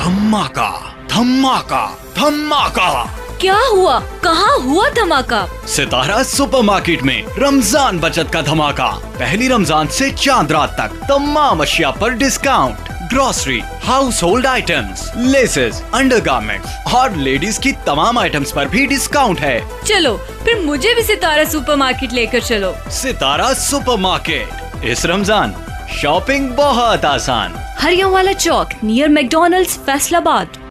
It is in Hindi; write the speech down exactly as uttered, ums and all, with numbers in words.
धमाका धमाका धमाका। क्या हुआ? कहाँ हुआ धमाका? सितारा सुपरमार्केट में रमजान बचत का धमाका। पहली रमजान से चांद रात तक तमाम अशिया पर discount. Grocery, household items, laces, undergarments और लेडीज की तमाम आइटम्स पर भी डिस्काउंट है। चलो फिर मुझे भी सितारा सुपरमार्केट लेकर चलो। सितारा सुपरमार्केट, इस रमजान शॉपिंग बहुत आसान। Hariyawala Chowk near McDonald's, Faisalabad.